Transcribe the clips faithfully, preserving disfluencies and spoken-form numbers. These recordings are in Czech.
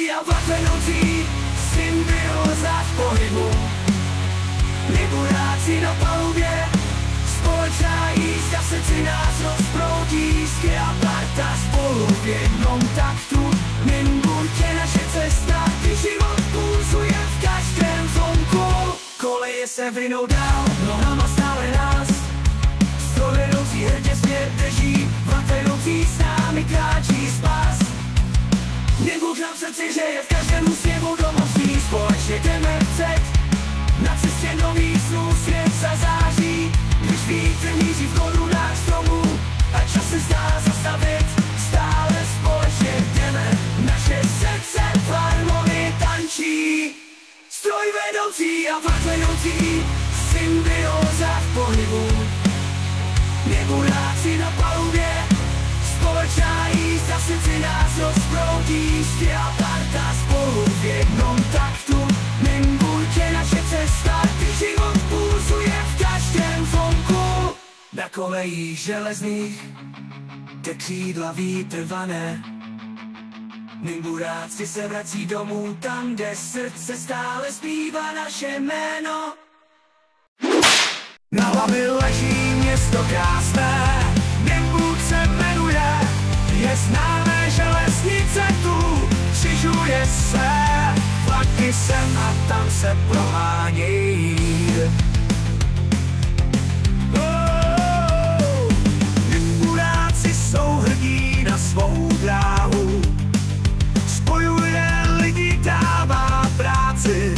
vedoucí a vlak vedoucí, symbioza v pohybu. Liburáci na palubě, společná jízda, srdci nás rozproudí, skvělá parta spolu v jednom taktu. Nymburk je naše cesta, kdy život pulsuje v každém zvonku. Koleje se vrynou dál, nohama stále nás, stroj vedoucí hrdě směr drží, vlak vedoucí s námi kráčí spás. Nymburk nám v srdci hřeje, v každém úsměvu domostí, společně jdeme před. Na cestě nový snů svět zazáří, když vítr míří v korunách stromů a čas se zdá zastavit, stále společně jdeme, naše srdce v harmonii tančí. Stroj vedoucí a vlak vedoucí, symbioza v pohybu. Neburáci na palubě, společná jízda, srdci nás rozproudí, skvělá parta spolu v jednom taktu. Nymburk je naše cesta, kdy život pulsuje v každém zvonku. Na kolejích železných, kde křídla vítr vane, Nymburáci se vrací domů, tam, kde srdce stále zpívá naše jméno. Na hlavě leží město krásné, Nymburk se jmenuje, je známé železnice tu, křižuje se, vlaky sem a tam se prohánějí. Oh, Nymburáci jsou hrdí na svou dráhu, spojuje lidi, dává práci.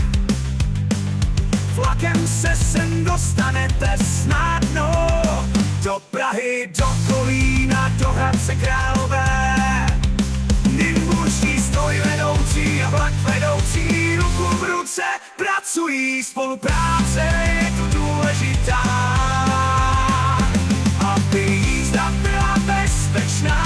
Vlakem se sem dostanete snadno, do Prahy, do Kolína, do Hradce Králové. Nymburský stroj vedoucí a vlak vedoucí, ruku v ruce pracují, spolupráce je tu důležitá, aby jízda byla bezpečná.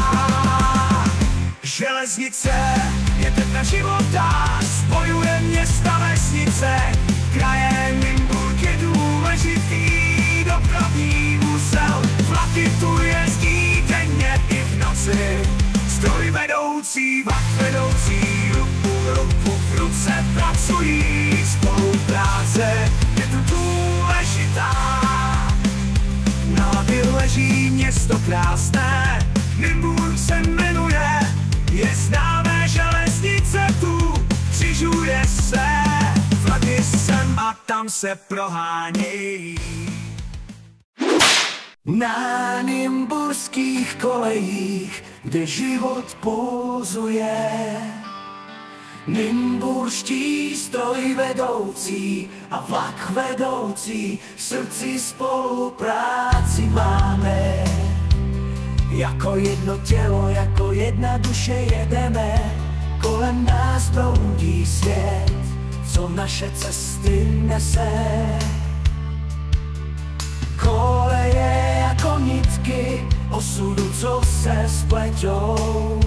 Železnice je tepna života, spojuje města, vesnice, kraje. Nymburk je důležitý dopravní úzel, vlaky tu jezdí denně i v noci. Stroj vedoucí, vlak vedoucí, ruku ruku v ruce pracují, spolupráce je tu důležitá. Na hlavě leží město krásné, Nymburk se jmenuje, je známé železnice tu, křižuje se, vlaky sem a tam se prohánějí. Na nymburských kolejích, kde život pulzuje, nymburští stroj vedoucí a vlak vedoucí, v srdci spolupráci máme. Jako jedno tělo, jako jedna duše jedeme, kolem nás proudí svět, co naše cesty nese. Koleje jako nitky osudu, co se spletou.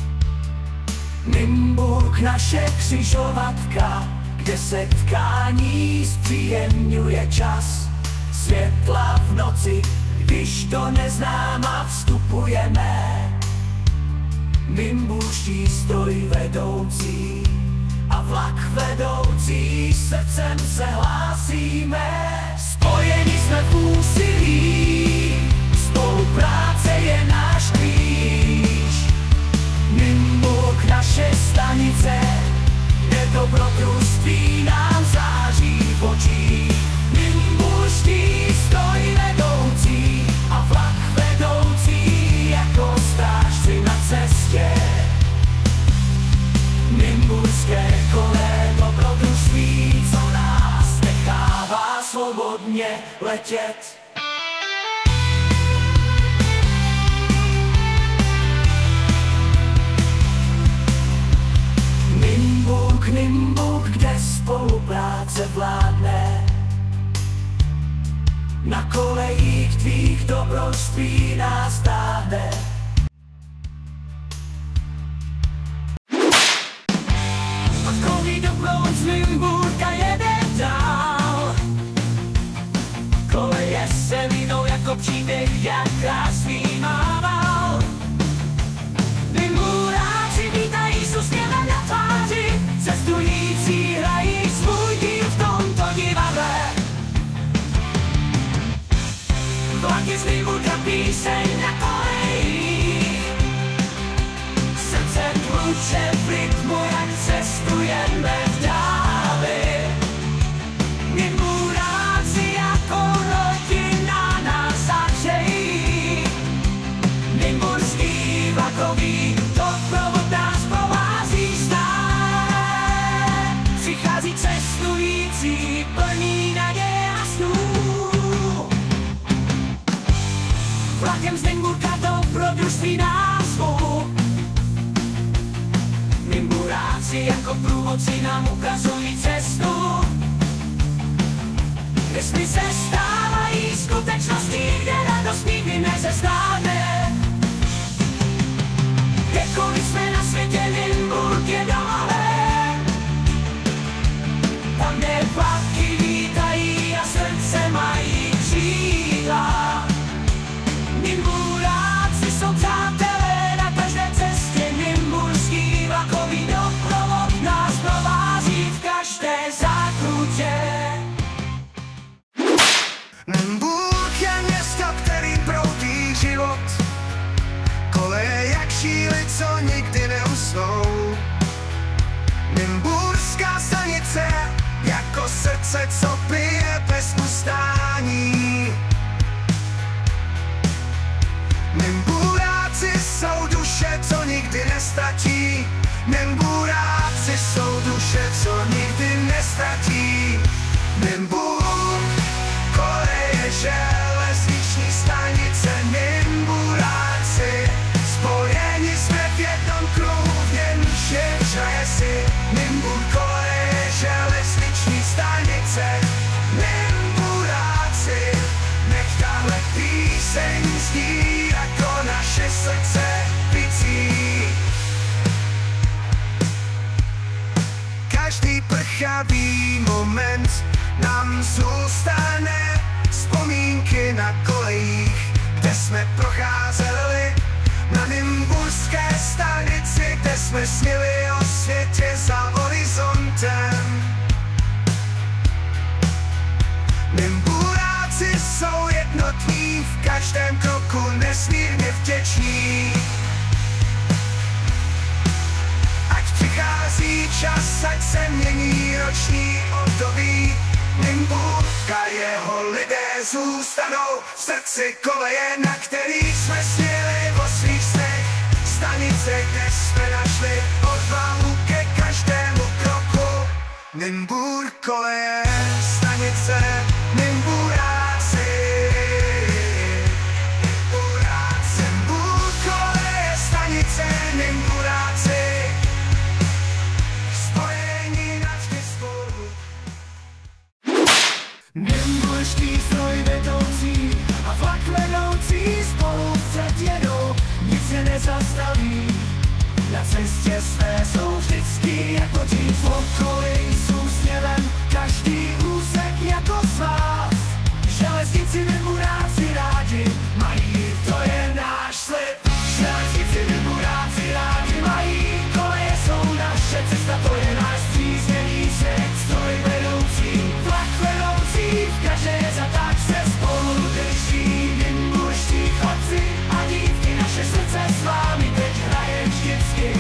Nymburk naše křižovatka, kde setkání zpříjemňuje čas. Světla v noci, když do neznáma vstupujeme. Nymburští stroj vedoucí a vlak vedoucí, srdcem se hlásíme. Spojení jsme v úsilí, spolupráce je náš klíč. Nymburk naše stanice, kde dobrodružství nám září v očích. Nymburští stroj vedoucí a vlak vedoucí, jako strážci na cestě. Nymburské kole, dobrodružství, co nás nechává svobodně letět. Nymburk, Nymburk, kde spolupráce vládne. Na kolejích tvých dobrodružství nás táhne. Vlakový doproud z Nymburka jede dál. Koleje se línou jako příběh, jak krásný mával. Nymburáci vítají s úsměvem na tváři. tluče v rytmu, jak cestujeme v dáli. Nimburáci jako rodina nás zahřejí. Nimburský vlakový doprovod nás provází stále. Přichází cestující plný naděje a snů. Vlakem z Nymburka do Dobrodružství nás zvu. Nimburáci jako průvodci nám ukazují cestu, kde sny se stávají skutečností, kde radost nikdy nezestárne. Kdekoliv jsme na světě, Nymburk je domovem. Tam, kde vlaky lítají a srdce mají křídla. Nimburáci jsou přátelé na každé cestě. Nymburský vlakový doprovod nás provází v každé zákrutě. Nymburk je město, kterým proudí život. Koleje jak šíly, co nikdy neusnou. Nymburská stanice jako srdce, co bije bez ustání. Nymburáci jsou duše, co nikdy nestratí. Nymburáci jsou duše, co nikdy nestratí. Nymburk, koleje, železniční stanice. Nymburáci, spojeni jsme v jednom kruhu, v němž je si. Nymburk, koleje, železniční stanice. Nymburáci, nech tahle píseň zní jako naše srdce bicí. Každý prchavý moment nám zůstane vzpomínky na kolejích, kde jsme procházeli. Na nymburské stanici, kde jsme snili o světě za horizontem. Nymburáci jsou jednotní, v každém kroku nesmírně vděční. Ať přichází čas, ať se mění roční období. Nymburka, jeho lidé zůstanou v srdci koleje, na který jsme snili o svých snech. Stanice, kde jsme našli odvahu ke každému kroku. Nymburk, koleje, stanice. Nymburáci, Nymburáci. Nymburk, koleje, stanice. Nymburáci, spojení navždy spolu. Nymburský stroj vedoucí a vlak vedoucí spolu vpřed jedou, nic se nezastaví. Na cestě své jsou vždycky jako dřív okolí s úsměvem, každý úsek jako svaz. Železnici Nymburáci rádi mají, to je náš slib. Železnici Nymburáci rádi mají, koleje jsou naše cesta, to je náš přízněný svět. Stroj vedoucí, vlak vedoucí, v každé zatáčce spolu drží. Nymburští chlapci a dívky, naše srdce s vámi teď hraje vždycky.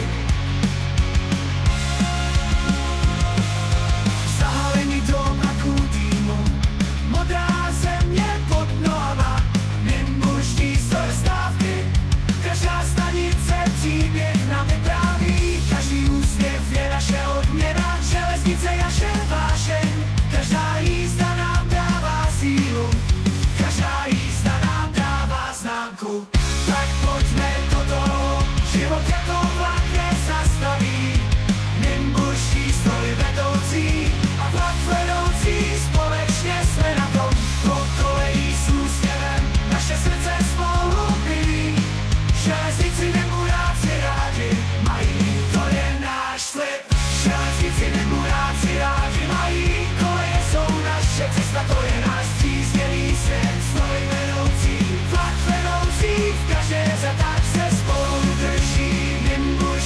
Zahalení do mraku dýmu, modrá země pod nohama. Nymburští stávky, každá stanice příběh nám vypráví. Každý úsměv je naše odměna, železnice je naše vášeň. Každá jízda nám dává sílu, každá jízda nám dává známku. Tak pojďme do toho, život jako vlak nezastaví. Nymburští stroj vedoucí a vlak vedoucí, společně jsme na tom. Po kolejí s úsměvem naše srdce spolu bijí. Železnici Nymburáci rádi mají, to je náš slib. Železnici Nymburáci rádi mají, koleje jsou naše cesta, to je náš přízněný svět. Stroj vedoucí, vlak vedoucí, v každé zatáčce spolu drží. Nymburští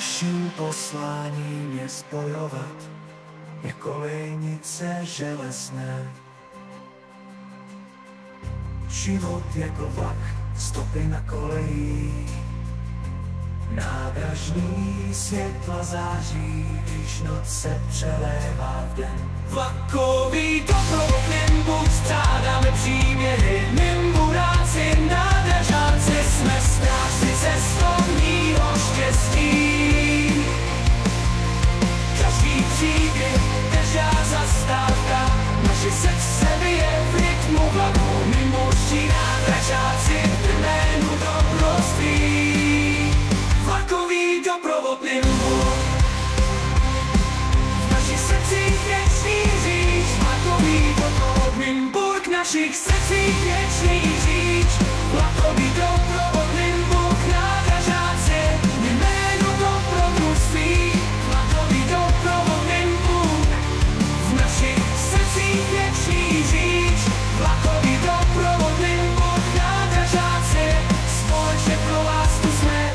Naším posláním je spojovat jako kolejnice železné. Život jako vlak, stopy na koleji. Nádražní světla září, když noc se přelévá v den. Vlakový doprovod Nimbus, střádáme příměry. Nimburáci, nádražáci, jsme strážci cestovního štěstí. Každý příběh, každá zastávka, naše srdce bije v rytmu vlaku. Nimbuští nádražáci, jménu dobrodružství. Vlakový doprovod Nimbus, v našich srdcích věčný říč. Vlakový doprovod Nymburk, v našich srdcích věčný říč. Vlakový doprovod Nymburk, nádražáci, jméno dobrodružství. Vlakový doprovod Nymburk, v našich srdcích věčný říč. Vlakový doprovod Nymburk, nádražáci, společně pro vás tu jsme.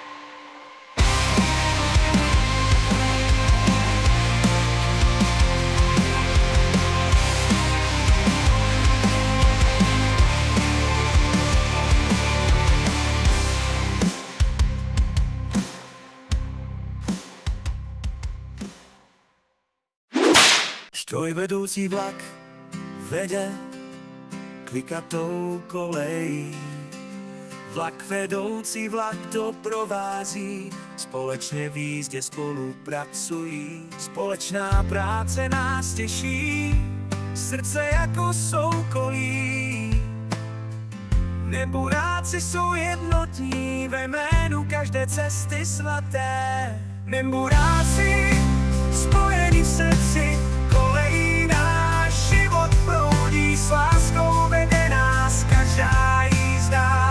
Strojvedoucí vlak vede klikatou kolejí. Vlak vedoucí vlak doprovází, společně v jízdě spolupracují. Společná práce nás těší, srdce jako soukolí. Nimburáci jsou jednotní ve jménu každé cesty svaté. Nimburáci spojení v srdci, kolejí náš život proudí, s láskou vede nás každá jízda.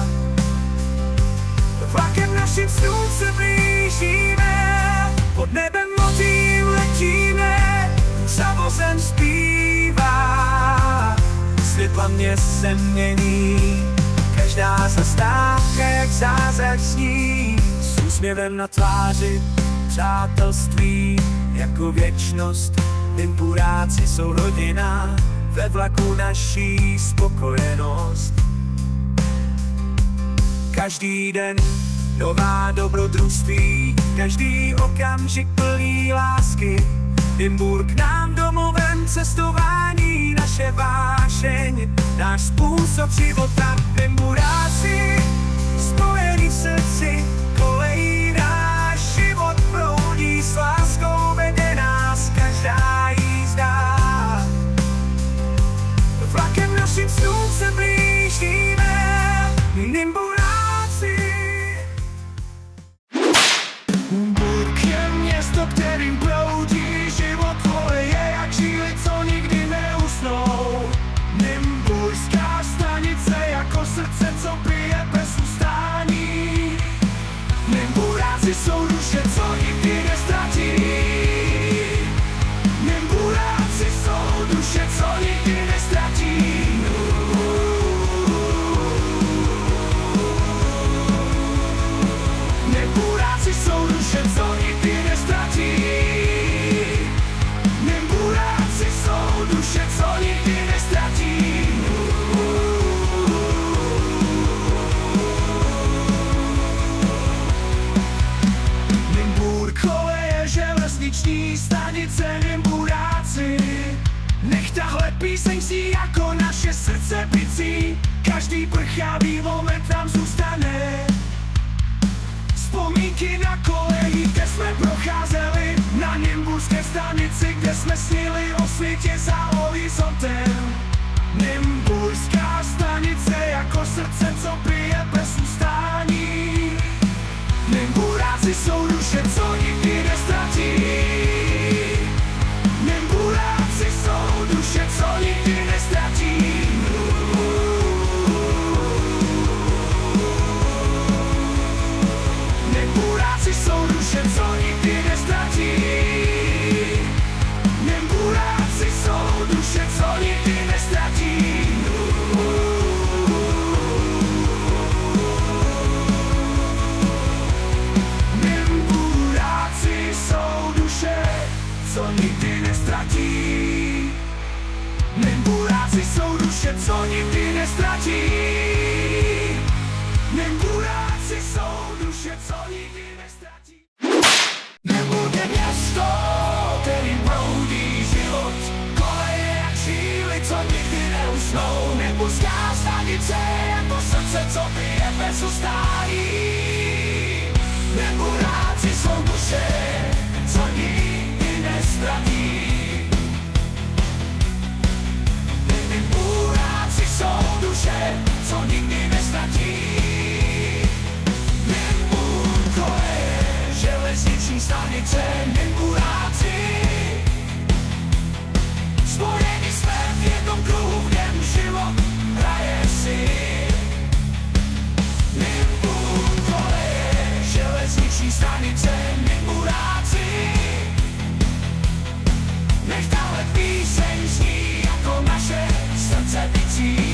Vlakem našim snům se blížíme, pod nebem motým letíme, za vozem zpívá. Světla měst se mění, každá zastávka jak zázrak sní. S úsměvem na tváři, přátelství jako věčnost. Nimburáci jsou rodina, ve vlaku naší spokojenost. Každý den nová dobrodružství, každý okamžik plný lásky. Nymburk nám domovem cestování, naše vášeň, náš způsob života. Nimburáci spojení v srdci, kolejí náš život proudí, s láskou vede nás každá jízda. Vlakem našim snům se blížíme, Nimburáci. Nimburk je město, kterým proudí život, koleje jak žíly, co nikdy neusnou. Nimburská stanice jako srdce, co bije bez ustání. Nimburáci jsou duše, co nikdy neztratí. Nimburáci jsou duše, co nikdy neztratí. Nimburáci jsou duše, co nikdy neztratí. Nimburáci jsou duše, co nikdy neztratí. Nymburk, koleje, železniční stanice, Nimburáci. Nech tahle píseň si jako naše srdce bicí. Každý prchavý moment nám zůstane. Vzpomínky na koleji, kde jsme procházeli, na Nimburské stanici, kde jsme snili o světě za horizontem. Nimburská stanice jako srdce, co bije bez ustání. Nimburáci jsou duše, co nikdy neztratí. Nimburáci jsou duše, co nikdy neztratí. Nimburáci jsou duše, co nikdy neztratí. Nimburáci jsou duše, co nikdy neztratí. srdce, co bije bez ustání. Nemburáci jsou duše, co nikdy nestratí. Nemburáci jsou duše, co nikdy nestratí. Nembur je železniční stanice, nemburáci. Spojení jsme v jednom kruhu, v něm život hraje si. Nembur je železniční stanice, nemburáci. Nech tahle píseň zní jako naše srdce bicí.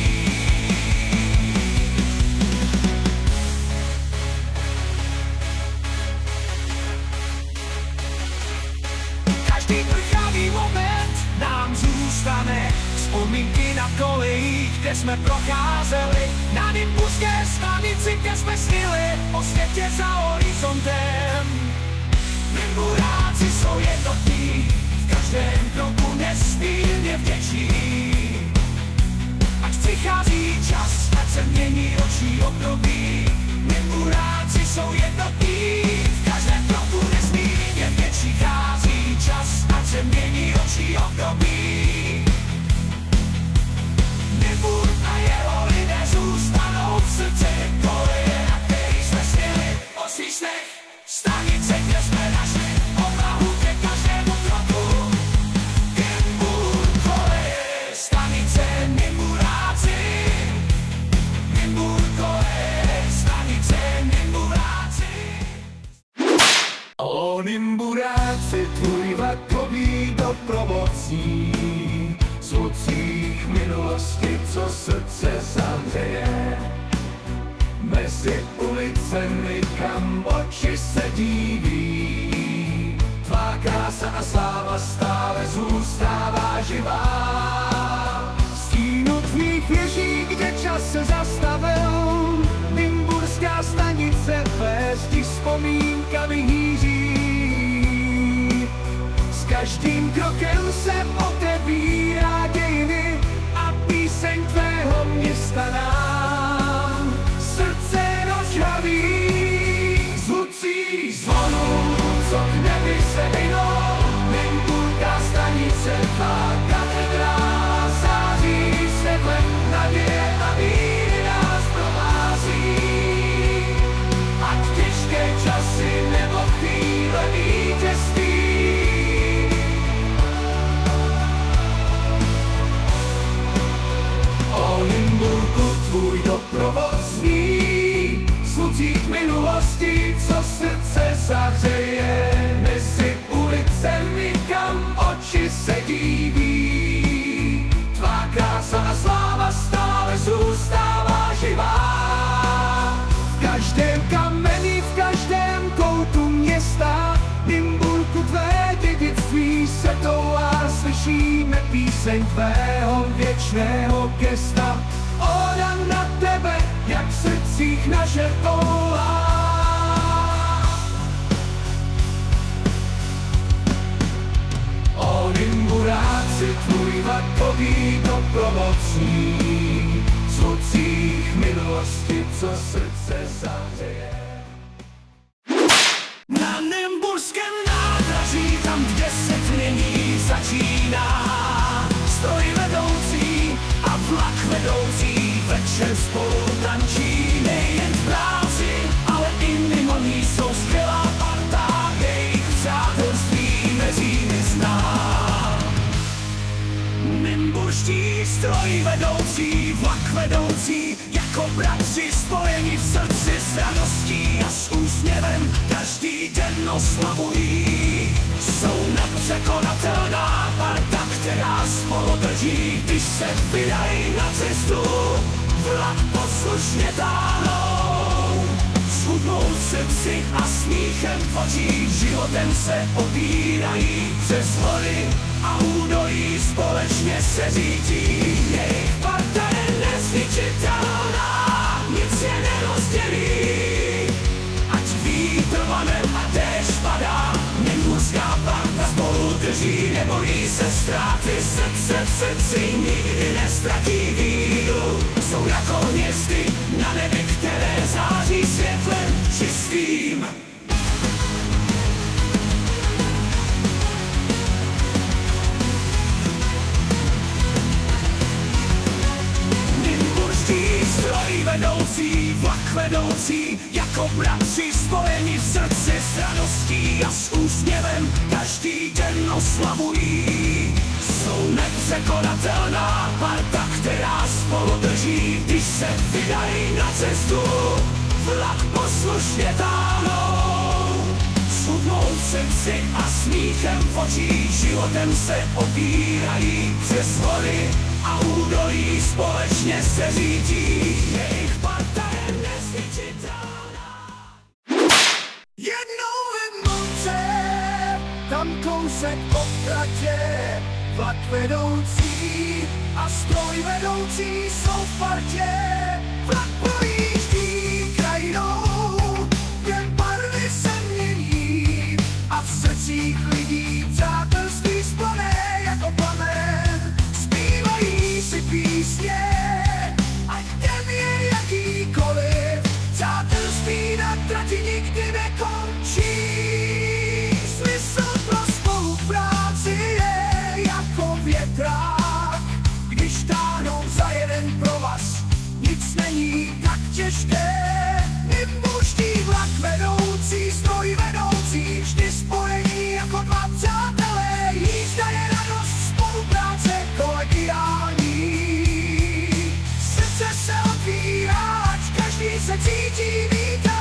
Každý prchavý moment nám zůstane. Vzpomínky na kolejích, kde jsme procházeli. Na Nymburské stanici, kde jsme snili o světě za horizontem. Nymburáci jsou jednotní, v každém kroku nesmírně vděční. Ať přichází čas, ať se mění roční období. Nymburáci jsou jednotní, v každém kroku nesmírně vděční. Přichází čas, ať se mění roční období. Nymbur a jeho lidé zůstanou v srdci koleje, na který jsme snili o svých snech. Stanice, kde jsme našli odvahu ke každému kroku. Nymbur koleje, stanice, Nymburáci. Nymbur koleje, stanice, Nymburáci. O Nymburáci, tvůj vlakový doprovodcí, zvucích minulosti, co srdce zahřeje. Mezi ulicemi, kam oči se díví, tvá krása a sláva stále zůstává živá. V stínu tvých věží, kde čas se zastavil, Nymburská stanice tvé zdi vzpomínkami hýří. S každým krokem se otevírá dějiny a píseň tvého města nám srdce rozžhaví. Zvucí zvonu, co k nebi se hynou, Nymburská stanice, tvá katedrála září světlem naděje a víry nás provází. Ať těžké časy nebo chvíle vítězství, o Nymburku tvůj doprovodný, zvucích minulosti, co srdce zahřeje. Mezi ulicemi, kam oči se díví, tvá krása a sláva stále zůstává živá. V každém kameni, v každém koutu města, Nymburku tvé dědictví se toulá. Slyšíme píseň tvého věčného gesta, oda na tebe, jak v srdcích naše toulá. O Nymburáci, tvůj vlakový doprovodný, zvucích minulosti, co srdce zahřeje. Na Nymburském nádraží, tam, kde se tmění začíná, stroj vedoucí a vlak vedoucí večer spolu tančí. Nejen v práci, ale i mimo ní jsou skvělá parta, jejich přátelství mezi nimi znám. Nymburští stroj vedoucí, vlak vedoucí, jako bratři spojení v srdci s radostí a s úsměvem každý den oslavují. Jsou nepřekonatelná parta, která spolu drží, když se vydají na cestu, vlak poslušně táhnou. Schudnou srdci a smíchem tvoří, životem se opírají přes hory a údolí společně se řídí. Jejich parta je nezničitelná, nic je nerozdělí. Ať vítr vane a déšť padá, Nymburská parta spolu drží, nebojí se ztráty, srdce v srdci nikdy nestratí víru. Jsou jako hvězdy na nebi vedoucí, vlak vedoucí, jako bratři spojeni v srdci s radostí a s úsměvem každý den oslavují. Jsou nepřekonatelná parta, která spolu drží, když se vydají na cestu, vlak poslušně táhnou. Smutnou v srdci a smíchem v očích, životem se opírají přes hory a údolí, společně se řídí. Jejich parta je nezničitelná. Jednou ve moře, tam kousek po tratě, vlak vedoucí a stroj vedoucí jsou v partě. Vlak projíždí krajinou, jen barvy se mění a v srdcích lidí přátelství sploné jako plamen. Zpívají si písně, ať den je jakýkoliv, přátelství na trati nikdy nekončí. Smysl pro spolupráci je jako větrák, když táhnou za jeden provaz, nic není tak těžké. Nimbuští vlak vedoucí, stroj vedoucí, vždy spojení jako dva přátelé. Jízda je radost, spolupráce kolegiální. Srdce se otvírá, ať každý se cítí vítá.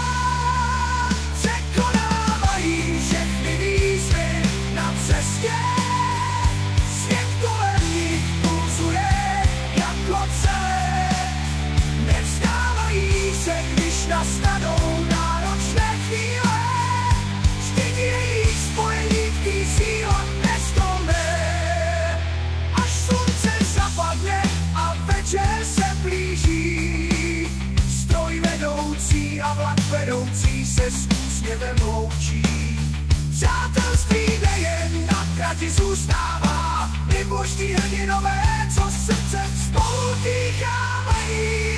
Překonávají všechny výzvy na cestě. Svět kolem nich pulzuje jako celé. Nevzdávají se, když nastanou náročné chvíle. Vždyť jejich spojení tkví síla nezlomné. Až slunce zapadne a večer se blíží, stroj vedoucí a vlak vedoucí se s úsměvem loučí. Přátelství nejen na trati zůstává, nimbuští hrdinové, co srdcem spolu dýchávají.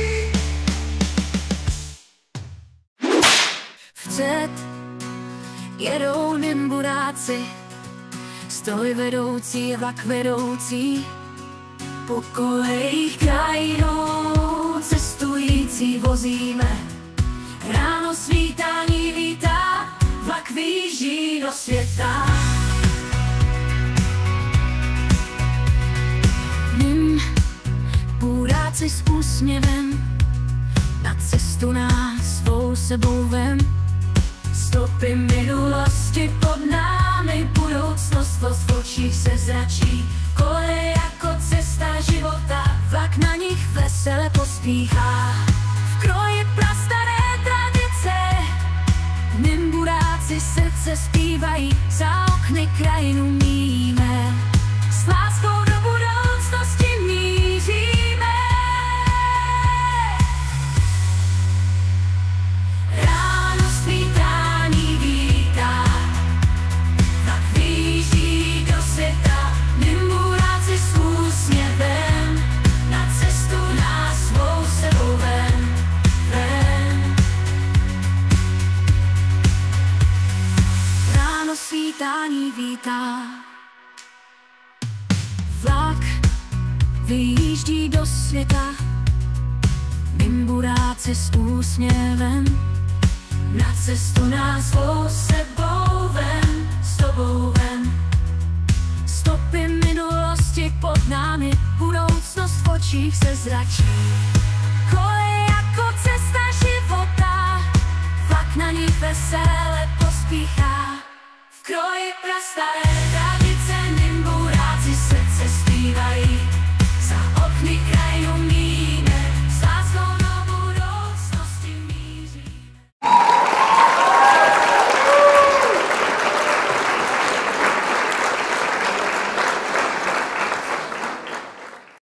Vpřed jedou nimburáci, stroj vedoucí a vlak vedoucí, po kolejích krajinou cestující vozíme. Ráno svítání vítá, vlak vyjíždí do světa. Nimburáci s úsměvem na cestu nás svou sebou vem. Stopy minulosti pod námi, budoucnost v očích se zračí. Koleje jako cesta života, vlak na nich vesele pospíchá. V kroji prastaré tradice, nimburáci srdce zpívají, za okny krajinu míme. S láskou do budoucnosti míříme. Ráno svítání vítá, vlak vyjíždí do světa. Nimburáci s úsměvem na cestu nás svou sebou ven, ven. Ráno svítání vítá, vlak vyjíždí do světa. Nimburáci s úsměvem na cestu nás svou sebou ven, s tobou ven. Stopy minulosti pod námi, budoucnost v očích se zračí. Koleje jako cesta života, vlak na nich vesele pospíchá. V kroji prastaré tradice.